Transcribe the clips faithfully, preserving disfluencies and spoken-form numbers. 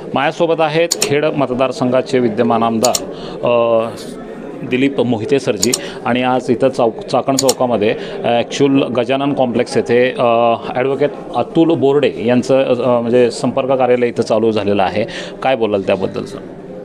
माझ्यासोबत आहेत खेड मतदारसंघाचे विद्यमान आमदार दिलीप मोहिते सरजी आणि आज इथं चौक चाकण चौकामध्ये ॲक्च्युअल गजानन कॉम्प्लेक्स येथे ॲडव्होकेट अतुल बोर्डे यांचं म्हणजे संपर्क कार्यालय इथं चालू झालेलं आहे. काय बोलाल त्याबद्दलचं?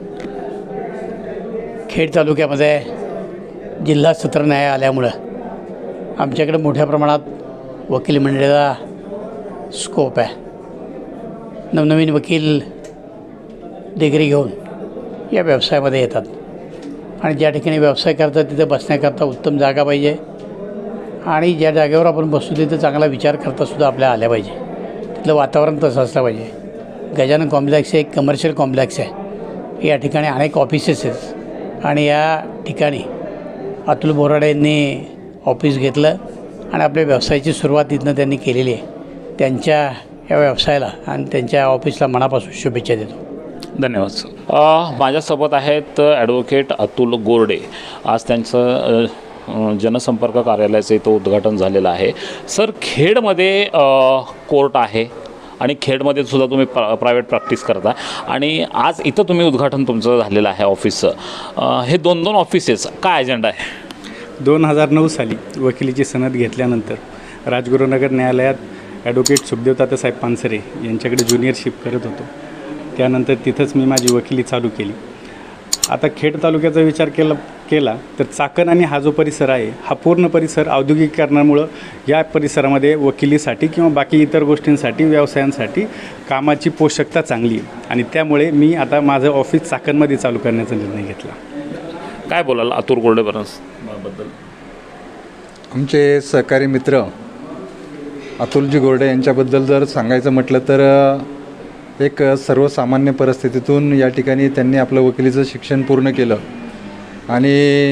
खेड तालुक्यामध्ये जिल्हा सत्र न्यायालय आल्यामुळं आमच्याकडे मोठ्या प्रमाणात वकील मंडळीचा स्कोप आहे. नवनवीन वकील डिग्री घेऊन या व्यवसायामध्ये येतात आणि ज्या ठिकाणी व्यवसाय करतात तिथे बसण्याकरता उत्तम जागा पाहिजे आणि ज्या जागेवर आपण बसू तिथे चांगला विचार करतासुद्धा आपल्याला आल्या पाहिजे. तिथलं वातावरण तसं असलं पाहिजे. गजानन कॉम्प्लेक्स हे एक कमर्शियल कॉम्प्लेक्स आहे. या ठिकाणी अनेक ऑफिसेस आहेत आणि या ठिकाणी अतुल बोराडे यांनी ऑफिस घेतलं आणि आपल्या व्यवसायाची सुरुवात इथनं त्यांनी केलेली आहे. त्यांच्या या व्यवसायाला आणि त्यांच्या ऑफिसला मनापासून शुभेच्छा देतो. धन्यवाद सर. माझ्यासोबत आहेत ॲडव्होकेट अतुल गोरडे. आज त्यांचं जनसंपर्क कार्यालयाचं इथं उद्घाटन झालेलं आहे. सर, खेडमध्ये कोर्ट आहे आणि खेडमध्ये सुद्धा तुम्ही प्रा प्रायव्हेट प्रॅक्टिस करता आणि आज इथं तुम्ही उद्घाटन तुमचं झालेलं आहे ऑफिसचं. हे दोन दोन ऑफिसेस काय अजेंडा आहे? दोन हजार नऊ साली वकिलीची सनद घेतल्यानंतर राजगुरुनगर न्यायालयात ॲडव्होकेट सुखदेव तात्यासाहेब पानसरे यांच्याकडे ज्युनियरशिप करत होतो. त्यानंतर तिथंच मी माझी वकिली चालू केली. आता खेड तालुक्याचा विचार केला केला तर चाकण आणि हा जो परिसर आहे हा पूर्ण परिसर औद्योगिकीकरणामुळं या परिसरामध्ये वकिलीसाठी किंवा बाकी इतर गोष्टींसाठी व्यवसायांसाठी कामाची पोषकता चांगली आहे आणि त्यामुळे मी आता माझं ऑफिस चाकणमध्ये चालू करण्याचा निर्णय घेतला. काय बोलाल अतुल गोरडेबद्दल? आमचे सहकारी मित्र अतुलजी गोरडे यांच्याबद्दल जर सांगायचं म्हटलं तर एक सर्वसामान्य परिस्थितीतून या ठिकाणी त्यांनी आपलं वकिलीचं शिक्षण पूर्ण केलं आणि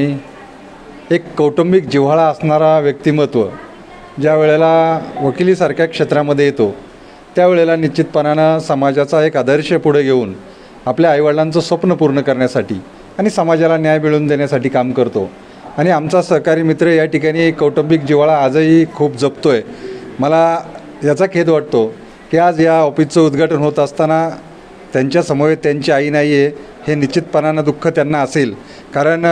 एक कौटुंबिक जिव्हाळा असणारा व्यक्तिमत्व ज्या वेळेला वकिलीसारख्या क्षेत्रामध्ये येतो त्यावेळेला निश्चितपणानं समाजाचा एक आदर्श पुढे घेऊन आपल्या आईवडिलांचं स्वप्न पूर्ण करण्यासाठी आणि समाजाला न्याय मिळवून देण्यासाठी काम करतो. आणि आमचा सहकारी मित्र या ठिकाणी कौटुंबिक जिव्हाळा आजही खूप जपतो आहे. मला याचा खेद वाटतो की आज या ऑफिसचं उद्घाटन होत असताना त्यांच्या समवेत त्यांची आई नाही आहे हे निश्चितपणानं दुःख त्यांना असेल. कारण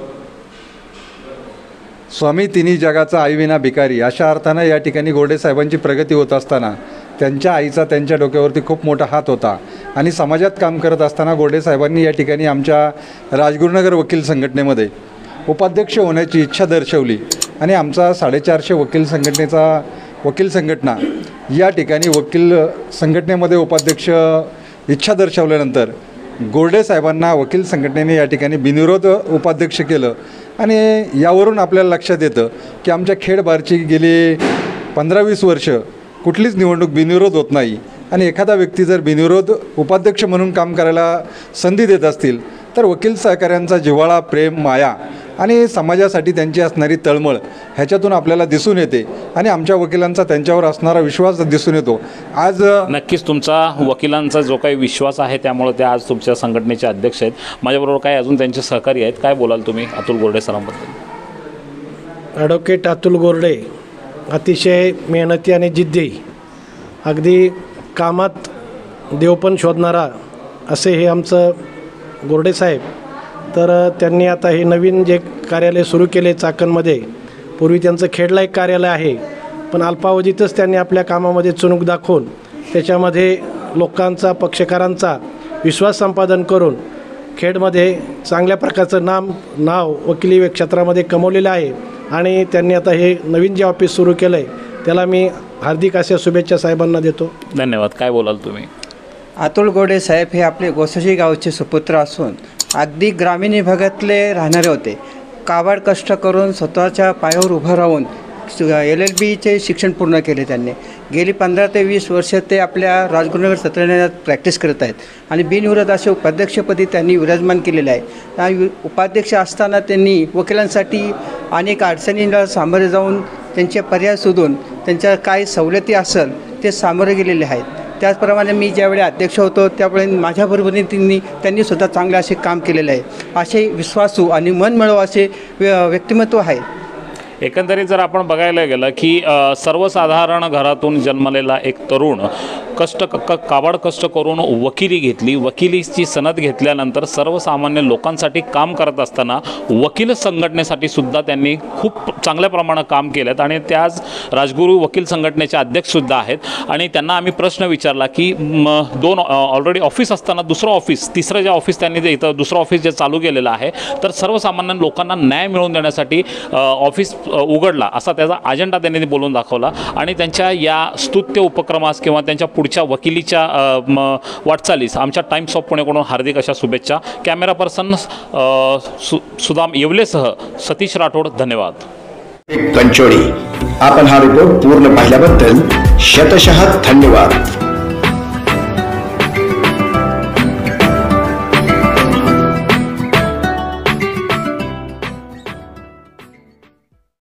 स्वामी तिन्ही जगाचा आईविना भिकारी अशा अर्थानं या ठिकाणी गोरडे साहेबांची प्रगती होत असताना त्यांच्या आईचा त्यांच्या डोक्यावरती खूप मोठा हात होता आणि समाजात काम करत असताना गोरडे साहेबांनी या ठिकाणी आमच्या राजगुरुनगर वकील संघटनेमध्ये उपाध्यक्ष होण्याची इच्छा दर्शवली आणि आमचा साडेचारशे वकील संघटनेचा वकील संघटना या ठिकाणी वकील संघटनेमध्ये उपाध्यक्ष इच्छा दर्शवल्यानंतर गोरडे साहेबांना वकील संघटनेने या ठिकाणी बिनविरोध उपाध्यक्ष केलं. आणि यावरून आपल्याला लक्षात येतं की आमच्या खेड बारची गेली पंधरा वीस वर्ष कुठलीच निवडणूक बिनविरोध होत नाही आणि एखादा व्यक्ती जर बिनविरोध उपाध्यक्ष म्हणून काम करायला संधी देत असतील तर वकील सहकाऱ्यांचा जिव्हाळा, प्रेम, माया आणि समाजासाठी त्यांची असणारी तळमळ ह्याच्यातून आपल्याला दिसून येते आणि आमच्या वकिलांचा त्यांच्यावर असणारा विश्वास दिसून येतो. आज नक्कीच तुमचा वकिलांचा जो काही विश्वास आहे त्यामुळे ते आज तुमच्या संघटनेचे अध्यक्ष आहेत. माझ्याबरोबर काय अजून त्यांचे सहकारी आहेत. काय बोलाल तुम्ही अतुल गोरडे सरांबद्दल? ॲडव्होकेट अतुल गोरडे अतिशय मेहनती आणि जिद्दी, अगदी कामात देवपण शोधणारा असे हे आमचं गोरडे साहेब. तर त्यांनी आता हे नवीन जे कार्यालय सुरू केले चाकणमध्ये, पूर्वी त्यांचं खेडला एक कार्यालय आहे पण अल्पावधीतच त्यांनी आपल्या कामामध्ये चुणूक दाखवून त्याच्यामध्ये लोकांचा, पक्षकारांचा विश्वास संपादन करून खेडमध्ये चांगल्या प्रकारचं नाम नाव वकिली क्षेत्रामध्ये कमवलेलं आहे आणि त्यांनी आता हे नवीन जे ऑफिस सुरू केलं आहे त्याला मी हार्दिक अशा शुभेच्छा साहेबांना देतो. धन्यवाद. काय बोलाल तुम्ही? अतुल गोरडे साहेब हे आपले गोसाशी गावचे सुपुत्र असून अगदी ग्रामीण भागातले राहणारे होते. काबाड कष्ट करून स्वतःच्या पायावर उभं राहून एल एल बीचे शिक्षण पूर्ण केले त्यांनी. गेली पंधरा ते वीस वर्ष ते आपल्या राजगुरुनगर सत्र न्यायालयात प्रॅक्टिस करत आहेत आणि बिनविरोध असे उपाध्यक्षपदी त्यांनी विराजमान केलेले आहे. आणि उपाध्यक्ष असताना त्यांनी वकिलांसाठी अनेक अडचणींना सामोरे जाऊन त्यांचे पर्याय शोधून त्यांच्या काय सवलती असेल ते सामोरे गेलेले आहेत. त्याचप्रमाणे मी ज्यावेळी अध्यक्ष होतो त्यावेळी माझ्याबरोबरीने त्यांनी त्यांनी सुद्धा चांगले असे काम केलेले आहे. असे विश्वासू आणि मनमिळावू असे व्यक्तिमत्व आहे. एकंदरीत जर आपण बघायला गेलं की सर्वसाधारण घरातून जन्मलेला एक तरुण कष्ट क क- काबाड कष्ट करून वकिली घेतली. वकिलीची सनद घेतल्यानंतर सर्वसामान्य लोकांसाठी काम करत असताना वकील संघटनेसाठी सुद्धा त्यांनी खूप चांगल्या प्रमाणात काम केलं आणि ते आज राजगुरू वकील संघटनेचे अध्यक्षसुद्धा आहेत. आणि त्यांना आम्ही प्रश्न विचारला की म, दोन ऑलरेडी ऑफिस असताना दुसरं ऑफिस तिसरं जे ऑफिस त्यांनी जे इथं दुसरं ऑफिस जे चालू केलेलं आहे तर सर्वसामान्य लोकांना न्याय मिळवून देण्यासाठी अ, ऑफिस अ, उघडला असा त्याचा अजेंडा त्यांनी बोलून दाखवला. आणि त्यांच्या या स्तुत्य उपक्रमास किंवा त्यांच्या पुढच्या वकिलीच्या अ, म, वाटचालीस आमच्या टाइम्स ऑफ पुणेकडून हार्दिक अशा शुभेच्छा. कॅमेरा पर्सन अ, सु सुदाम येवलेसह सतीश राठोड. धन्यवाद. कंचोळी, आपण हा रिपोर्ट पूर्ण पाहिल्याबद्दल शतशः धन्यवाद.